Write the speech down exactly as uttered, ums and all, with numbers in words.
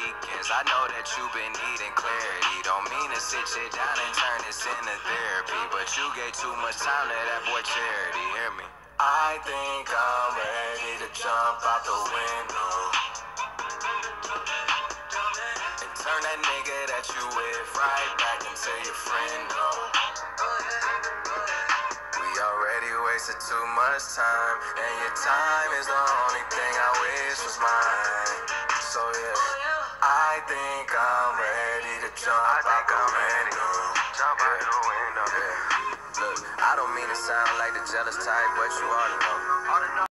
weekends. I know that you've been needing clarity. Don't mean to sit you down and turn this into therapy, but you gave too much time to that boy Charity. Hear me? I think I'm ready to jump out the window and turn that nigga that you with right back into your friend. We already wasted too much time, and your time is the only thing I wish was mine. So yeah, I think I'm ready to jump I out the window. Jump yeah. out the window. Yeah. Look, I don't mean to sound like the jealous type, but you ought to know.